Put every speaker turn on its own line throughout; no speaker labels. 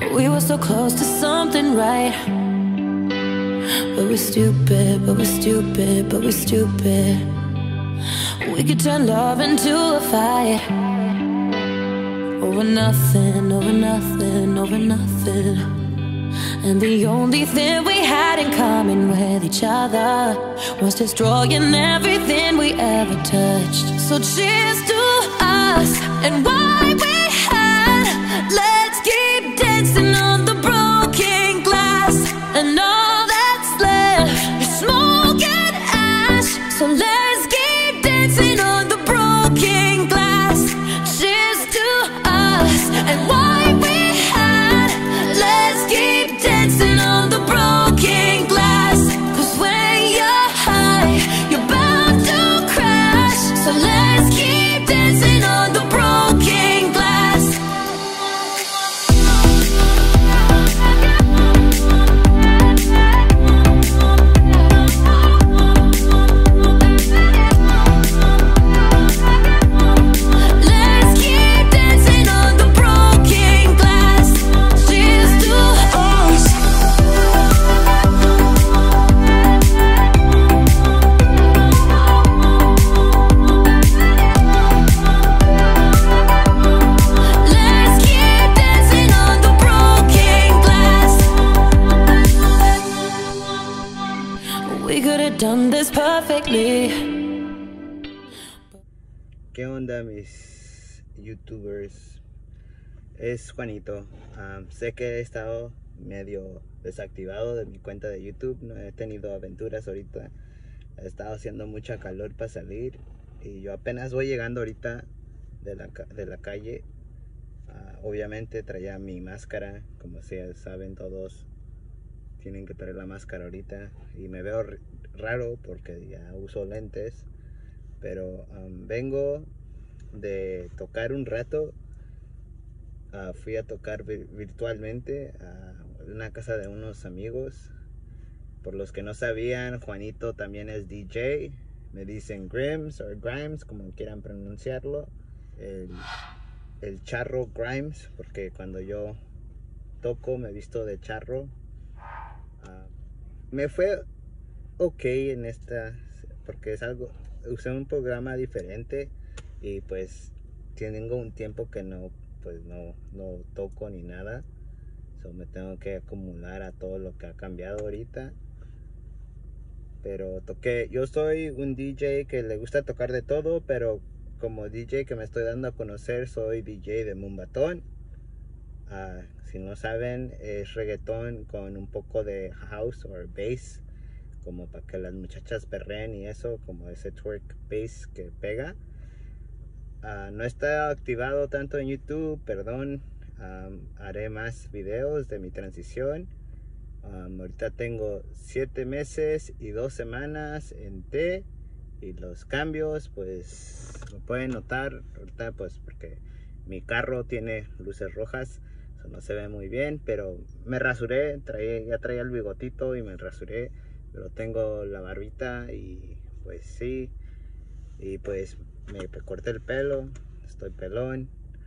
We were so close to something right, but we're stupid, but we're stupid, but we're stupid. We could turn love into a fight, over nothing, over nothing, over nothing. And the only thing we had in common with each other was destroying everything we ever touched. So cheers to us and what we had. Let's keep dancing on the broken glass, and all that's left is smoke and ash. So let's keep dancing on the broken glass. Cheers to us and what we had. Let's keep dancing on the broken glass. 'Cause when you're high, you're bound to crash. So let's keep dancing on the broken glass. Let's keep dancing on the broken glass. Cheers to us. Let's keep dancing on the broken glass. We could have done this perfectly.
¿Qué onda, mis youtubers? Es Juanito. Sé que he estado medio desactivado de mi cuenta de YouTube. No he tenido aventuras ahorita. He estado haciendo mucha calor para salir. Y yo apenas voy llegando ahorita de la calle. Obviamente traía mi máscara. Como saben todos, tienen que traer la máscara ahorita. Y me veo raro porque ya uso lentes. Pero vengo de tocar un rato. Fui a tocar virtualmente a una casa de unos amigos. Por los que no sabían, Juanito también es DJ. Me dicen Grimz o Grimz, como quieran pronunciarlo. El charro Grimz, porque cuando yo toco me visto de charro. Me fue ok en esta, porque es algo, usé un programa diferente y pues tengo un tiempo que no toco ni nada. Me tengo que acumular a todo lo que ha cambiado ahorita. Pero yo soy un DJ que le gusta tocar de todo, pero como DJ que me estoy dando a conocer, soy DJ de Moombahton. Si no saben, es reggaetón con un poco de house o bass, como para que las muchachas perreen y eso, como ese twerk bass que pega. No está activado tanto en YouTube, perdón. Haré más videos de mi transición. Ahorita tengo 7 meses y 2 semanas en T. Y los cambios, pues lo pueden notar ahorita, pues porque mi carro tiene luces rojas, eso no se ve muy bien. Pero me rasuré, ya traía el bigotito y me rasuré. Pero tengo la barbita y pues sí. Y pues me corté el pelo, estoy pelón.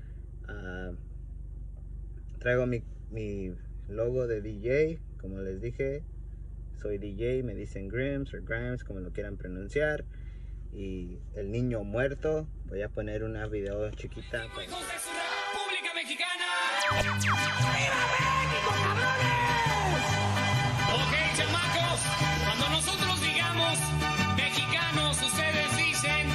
Traigo mi logo de DJ, como les dije. Soy DJ, me dicen Grimz o Grimz, como lo quieran pronunciar. Y el niño muerto, voy a poner una video chiquita para...
¡Hijos de su República Mexicana! ¡Viva México, cabrones! Ok, chamacos, cuando nosotros digamos mexicanos, ustedes dicen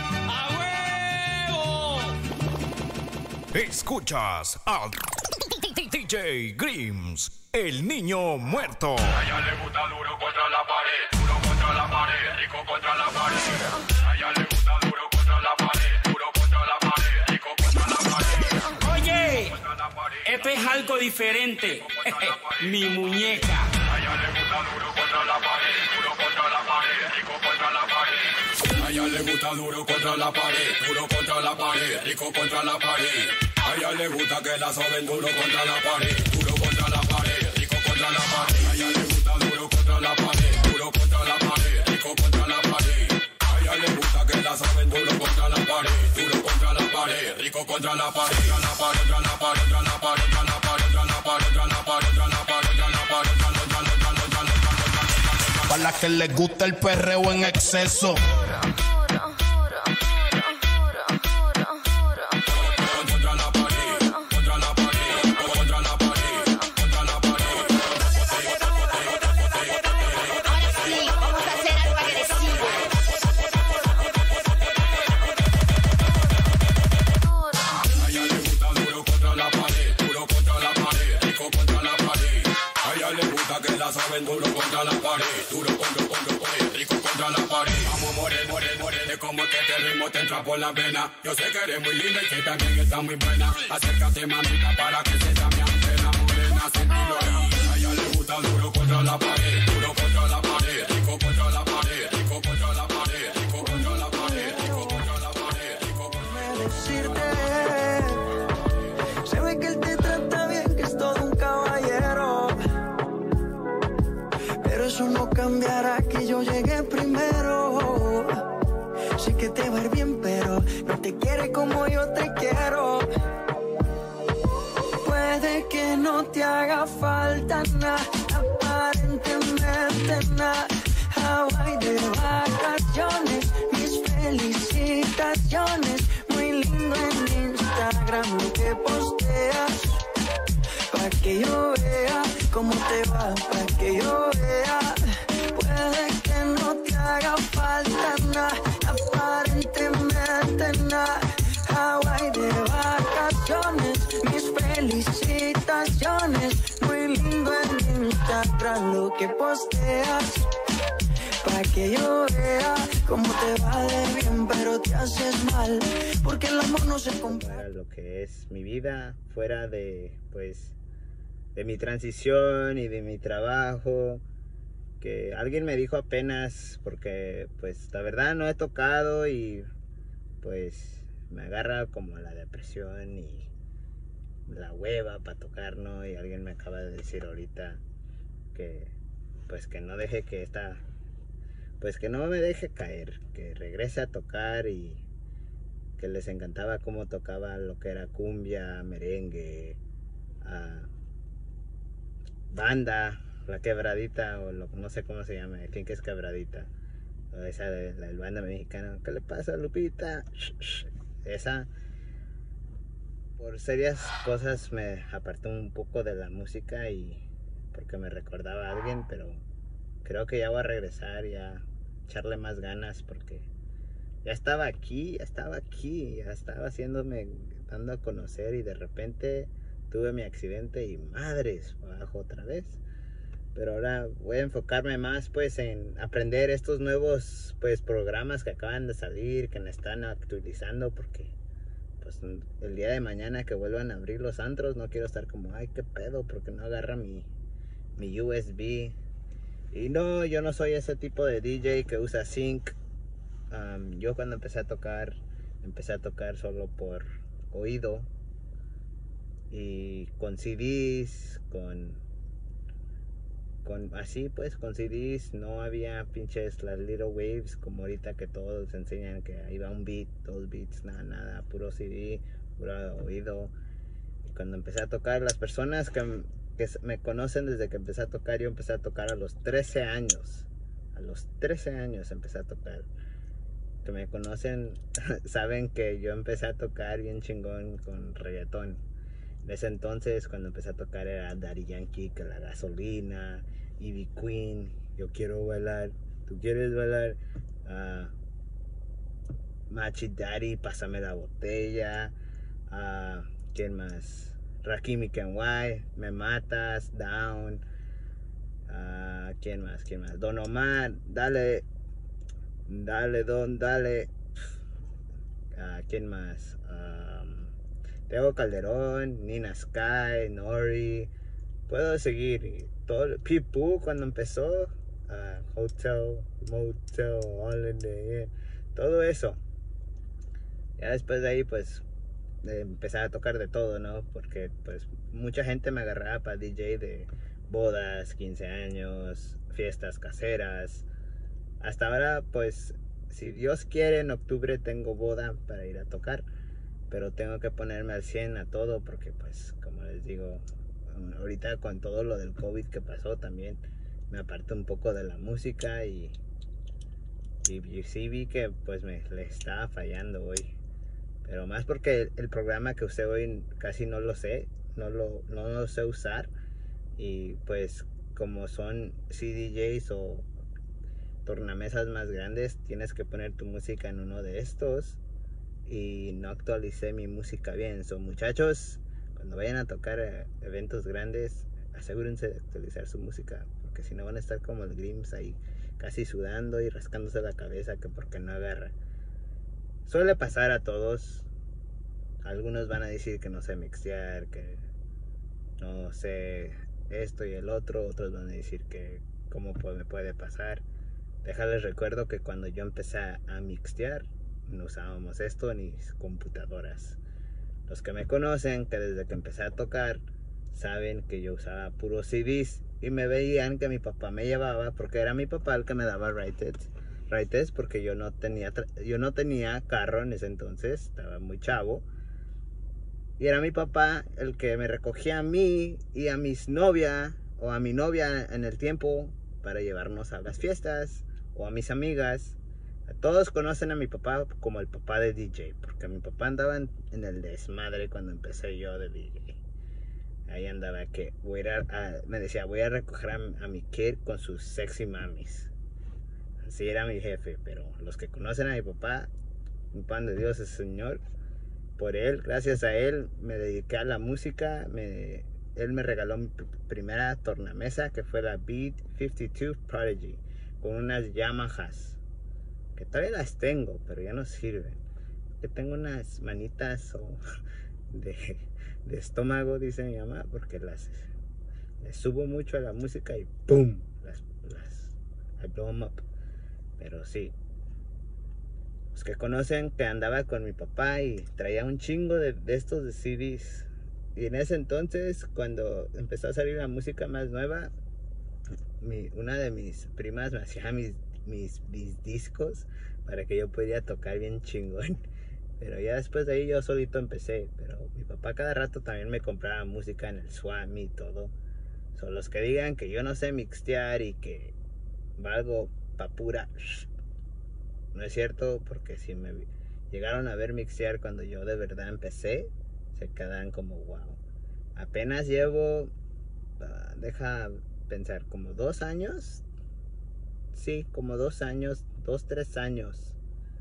¡a huevo!
Escuchas al DJ Grimz, el niño muerto.
A ella le gusta duro contra la pared, duro contra la pared, rico contra la pared. A ella le gusta duro contra la pared, duro contra la pared, rico contra la pared.
Oye, esto es algo diferente. Mi muñeca.
A ella le gusta duro contra la pared, duro contra la pared, rico contra la pared. A ella le gusta duro contra la pared, duro contra la pared, rico contra la pared. A ella le gusta que la soben duro contra la pared, duro contra la pared, rico contra la pared. A ella le gusta duro contra la pared, duro contra la pared, rico contra la pared. A ella le gusta que la soben duro contra la pared, duro contra la pared, rico contra la pared, contra la pared, contra la pared, contra la pared, contra la pared, contra la pared. Para las que les gusta el perreo en exceso. Duro contra la pared, duro contra rico contra la pared. Vamos more, como que este ritmo te entra por la vena. Yo sé que eres muy linda y que también está muy buena. Acércate, mamita, para que se mi antena. Morena, sentilo ahí. A ella le gusta duro contra la pared, duro contra la pared, rico contra la pared, rico contra la pared, rico contra la pared, rico contra la pared, rico contra la pared.
Decirte, se ve que él te trata bien, que es todo un caballero. Pero eso no cambiará que yo llegué primero. Sé que te va a ir bien, pero no te quiere como yo te quiero. Puede que no te haga falta nada, aparentemente nada. Hawaii de vacaciones, mis felicitaciones. Muy lindo en Instagram lo que posteas. Pa' que yo vea cómo te va, pa' que yo vea. Puede que no te haga falta nada, aparentemente nada. Hawaii de vacaciones, mis felicitaciones. Muy lindo en Instagram lo que posteas. Pa' que yo vea cómo te va de bien, pero te haces mal, porque el amor no se compara.
Para lo que es mi vida, fuera de, pues, de mi transición y de mi trabajo, que alguien me dijo apenas, porque pues la verdad no he tocado y pues me agarra como la depresión y la hueva para tocar, ¿no? Y alguien me acaba de decir ahorita que pues que no deje que pues que no me deje caer, que regrese a tocar, y que les encantaba cómo tocaba lo que era cumbia, merengue, banda, la quebradita, o no sé cómo se llama, I think es quebradita, o esa de la banda mexicana. ¿Qué le pasa, Lupita? Esa, por serias cosas, me apartó un poco de la música, y porque me recordaba a alguien, pero creo que ya voy a regresar y a echarle más ganas, porque ya estaba aquí, ya estaba haciéndome, dando a conocer, y de repente tuve mi accidente y madres, abajo otra vez. Pero ahora voy a enfocarme más pues en aprender estos nuevos pues programas que acaban de salir, que me están actualizando, porque pues el día de mañana que vuelvan a abrir los antros no quiero estar como, ay, qué pedo, porque no agarra mi USB. Y no, yo no soy ese tipo de DJ que usa sync. Yo cuando empecé a tocar solo por oído, y con CDs, con así pues, con CDs. No había pinches las little waves como ahorita, que todos enseñan que ahí va un beat, 2 beats, nada, puro CD, puro oído. Y cuando empecé a tocar, las personas que me conocen desde que empecé a tocar, yo empecé a tocar a los 13 años. A los 13 años empecé a tocar. Que me conocen saben que yo empecé a tocar bien chingón con reggaetón. En ese entonces, cuando empecé a tocar, era Daddy Yankee, que la gasolina, Ivy Queen, yo quiero bailar, tú quieres bailar, Machi Daddy, pásame la botella, ¿quién más? Rakim y Kenway, Me Matas, Down, ¿quién más? Don Omar, dale, Don, dale. ¿Quién más? Tego Calderón, Nina Sky, Nori. Puedo seguir. Todo, Pipu cuando empezó, Hotel, Motel, Holiday, todo eso. Ya después de ahí, pues, empecé a tocar de todo, ¿no? Porque, pues, mucha gente me agarraba para DJ de bodas, 15 años, fiestas caseras. Hasta ahora, pues, si Dios quiere, en octubre tengo boda para ir a tocar. Pero tengo que ponerme al 100 a todo, porque, pues, como les digo, ahorita con todo lo del COVID que pasó también me aparté un poco de la música y sí vi que pues le estaba fallando hoy. Pero más porque el programa que usé hoy casi no lo sé, no lo sé usar. Y pues como son CDJs o tornamesas más grandes, tienes que poner tu música en uno de estos. Y no actualicé mi música bien. So, muchachos, cuando vayan a tocar eventos grandes, asegúrense de actualizar su música, porque si no van a estar como el Grimz ahí casi sudando y rascándose la cabeza que porque no agarra. Suele pasar a todos. Algunos van a decir que no sé mixear, que no sé esto y el otro. Otros van a decir que cómo me puede pasar. Déjales recuerdo que cuando yo empecé a mixear, no usábamos esto ni computadoras. Los que me conocen, que desde que empecé a tocar, saben que yo usaba puros CDs y me veían que mi papá me llevaba, porque era mi papá el que me daba rights, porque yo no tenía carro en ese entonces, estaba muy chavo. Y era mi papá el que me recogía a mí y a mi novia en el tiempo para llevarnos a las fiestas o a mis amigas. Todos conocen a mi papá como el papá de DJ, porque mi papá andaba en el desmadre cuando empecé yo de DJ. Ahí andaba que me decía, voy a recoger a mi kid con sus sexy mamis. Así era mi jefe, pero los que conocen a mi papá, un pan de Dios ese señor. Por él, gracias a él, me dediqué a la música. Él me regaló mi primera tornamesa, que fue la Beat 52 Prodigy, con unas Yamahas, que todavía las tengo, pero ya no sirven. Que tengo unas manitas de estómago, dice mi mamá, porque les subo mucho a la música y ¡pum! I blow them up. Pero sí, los que conocen que andaba con mi papá y traía un chingo de estos de CDs. Y en ese entonces, cuando empezó a salir la música más nueva, una de mis primas me hacía mis discos para que yo pudiera tocar bien chingón. Pero ya después de ahí yo solito empecé. Pero mi papá cada rato también me compraba música en el Swami y todo. Son los que digan que yo no sé mixtear y que valgo pa' pura. No es cierto, porque si me llegaron a ver mixear cuando yo de verdad empecé, se quedan como wow. Apenas llevo, deja pensar, como 2 años. Sí, como 2 años, 3 años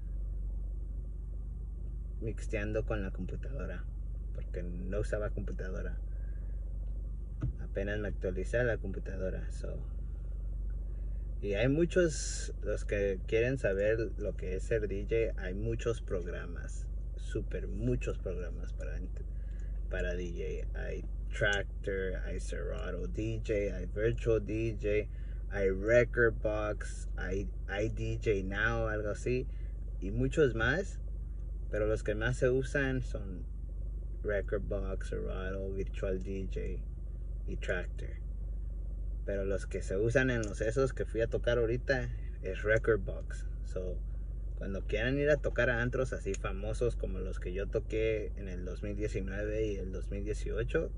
mixteando con la computadora, porque no usaba computadora. Apenas me actualicé a la computadora. Y hay muchos, los que quieren saber lo que es ser DJ, hay muchos programas, muchos programas para DJ. Hay Tractor, hay Serato DJ, hay Virtual DJ, hay Record Box, hay DJ Now, algo así, y muchos más. Pero los que más se usan son Record Box, Serato, Virtual DJ y Tractor. Pero los que se usan en los esos que fui a tocar ahorita es Record Box. So, cuando quieran ir a tocar a antros así famosos como los que yo toqué en el 2019 y el 2018,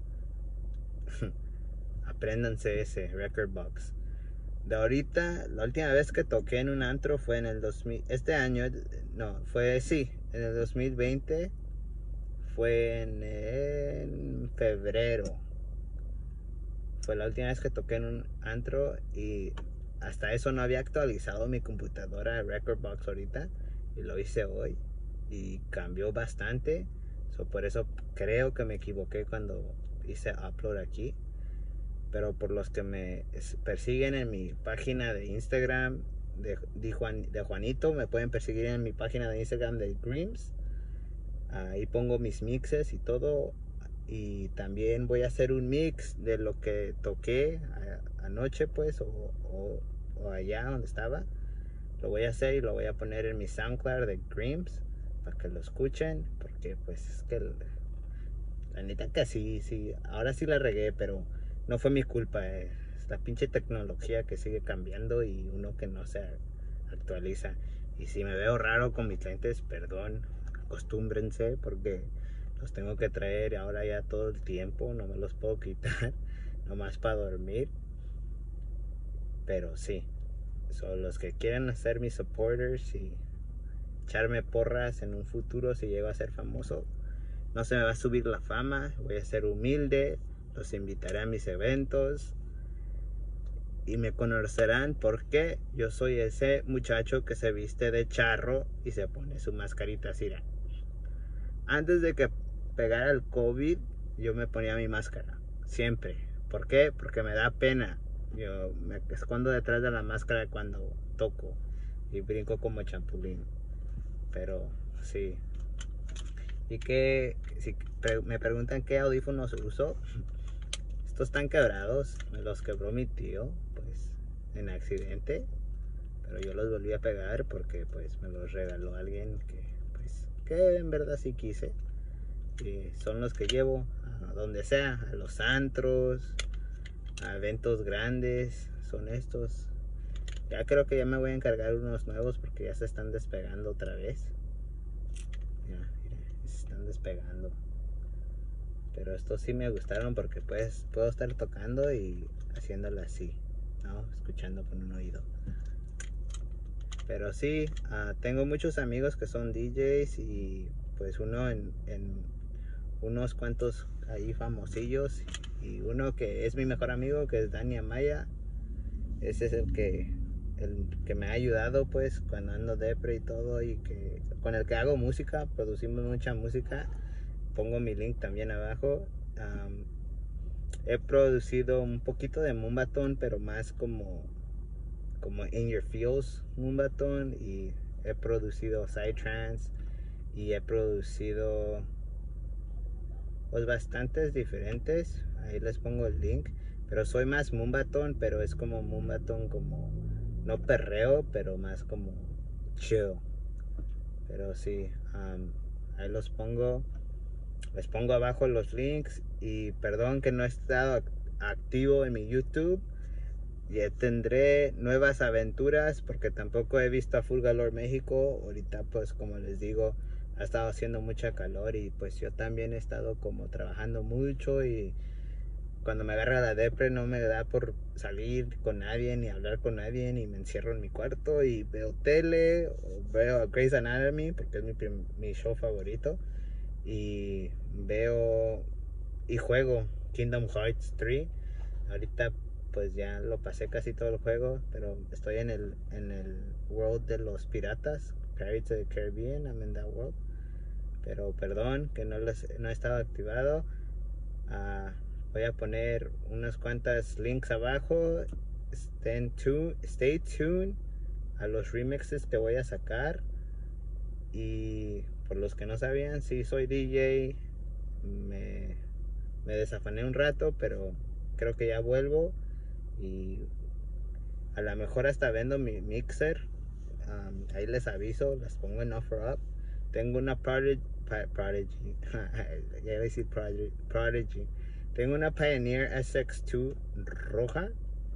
apréndanse ese Record Box. De ahorita, la última vez que toqué en un antro fue en el 2000, este año, no, en el 2020, fue en febrero. Fue la última vez que toqué en un antro y hasta eso no había actualizado mi computadora Record Box ahorita, y lo hice hoy y cambió bastante. Por eso creo que me equivoqué cuando hice upload aquí. Pero por los que me persiguen en mi página de Instagram de Juanito, me pueden perseguir en mi página de Instagram de Grimz. Ahí pongo mis mixes y todo. Y también voy a hacer un mix de lo que toqué anoche, pues, o allá donde estaba. Lo voy a hacer y lo voy a poner en mi SoundCloud de Grimz para que lo escuchen, porque pues es que la neta que sí, ahora sí la regué, pero no fue mi culpa. Es la pinche tecnología que sigue cambiando y uno que no se actualiza. Y si me veo raro con mis lentes, perdón, acostúmbrense, porque los tengo que traer ahora ya todo el tiempo, no me los puedo quitar, nomás para dormir. Pero sí, son los que quieren ser mis supporters y echarme porras en un futuro si llego a ser famoso. No se me va a subir la fama, voy a ser humilde, los invitaré a mis eventos y me conocerán porque yo soy ese muchacho que se viste de charro y se pone su mascarita así. Antes de que pegara el COVID, yo me ponía mi máscara, siempre. ¿Por qué? Porque me da pena. Yo me escondo detrás de la máscara cuando toco y brinco como champulín. Pero sí. Y que si me preguntan qué audífonos uso, estos están quebrados, me los quebró mi tío, pues en accidente, pero yo los volví a pegar porque pues me los regaló alguien que en verdad sí quise. Y son los que llevo a donde sea, a los antros, a eventos grandes, son estos. Ya creo que ya me voy a encargar unos nuevos porque ya se están despegando otra vez. Ya, mire, se están despegando. Pero estos sí me gustaron porque pues puedo estar tocando y haciéndolo así, ¿no? Escuchando con un oído. Pero sí, tengo muchos amigos que son DJs y pues uno en unos cuantos ahí famosillos y uno que es mi mejor amigo, que es Amaya. Ese es el que me ha ayudado pues cuando ando depre y todo, y que con el que hago música, producimos mucha música. Pongo mi link también abajo. He producido un poquito de Moombahton, pero más como in your feels Moombahton, y he producido psytrance y he producido pues bastantes diferentes. Ahí les pongo el link, pero soy más Moombahton, pero es como Moombahton como no perreo, pero más como chill. Pero sí, ahí los pongo. Les pongo abajo los links. Y perdón que no he estado activo en mi YouTube. Ya tendré nuevas aventuras porque tampoco he visto a Full Galore México. Ahorita pues como les digo, ha estado haciendo mucha calor y pues yo también he estado como trabajando mucho, y cuando me agarra la depre no me da por salir con nadie ni hablar con nadie, y me encierro en mi cuarto y veo tele o veo Grey's Anatomy porque es mi show favorito, y veo y juego Kingdom Hearts 3. Ahorita pues ya lo pasé casi todo el juego, pero estoy en el world de los piratas, Pirates of the Caribbean. I'm in that world. Pero perdón que no he estado activado. Voy a poner unas cuantas links abajo. Stay tuned a los remixes que voy a sacar. Y por los que no sabían, sí soy DJ. Me desafané un rato, pero creo que ya vuelvo. Y a lo mejor hasta vendo mi mixer. Ahí les aviso, las pongo en offer up. Tengo una Prodigy. Ya iba a decir Prodigy. Tengo una Pioneer SX2 roja.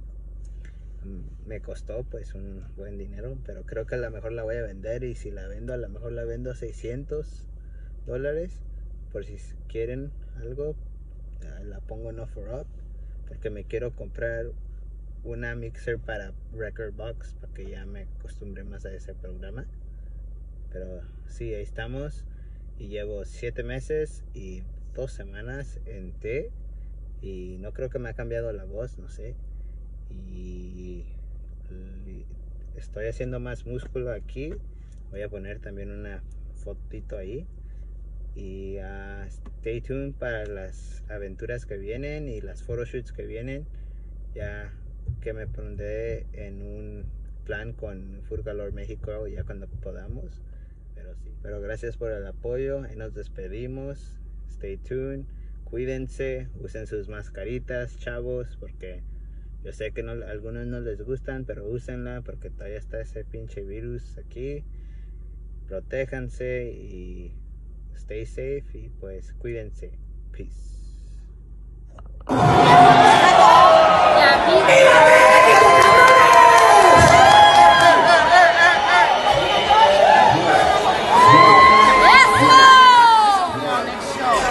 Me costó pues un buen dinero, pero creo que a lo mejor la voy a vender, y si la vendo, a lo mejor la vendo a $600. Por si quieren algo, la pongo en offer up, porque me quiero comprar una mixer para Record Box, para que ya me acostumbre más a ese programa. Pero sí, ahí estamos, y llevo 7 meses y 2 semanas en T, y no creo que me ha cambiado la voz, no sé, y estoy haciendo más músculo aquí. Voy a poner también una fotito ahí, y stay tuned para las aventuras que vienen y las photoshoots que vienen, ya que me pondré en un plan con Full Galore México ya cuando podamos. Pero sí, pero gracias por el apoyo y nos despedimos. Stay tuned, cuídense, usen sus mascaritas, chavos, porque yo sé que algunos no les gustan, pero úsenla porque todavía está ese pinche virus aquí. Protéjanse y stay safe, y pues cuídense. Peace.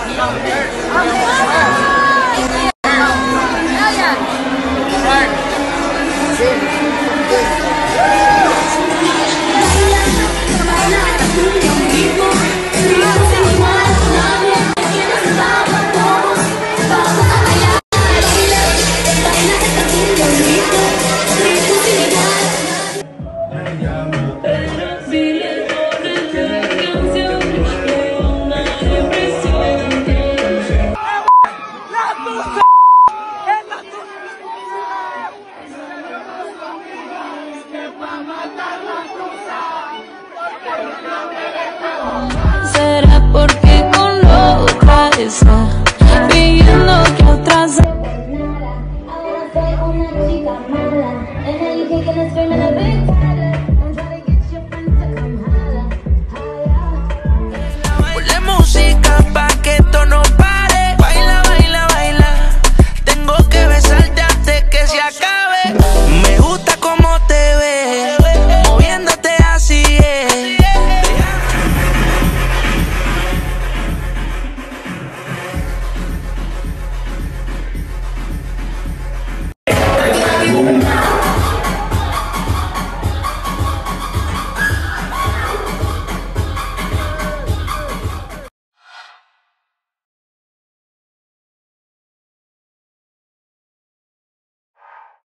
Será porque con otra esa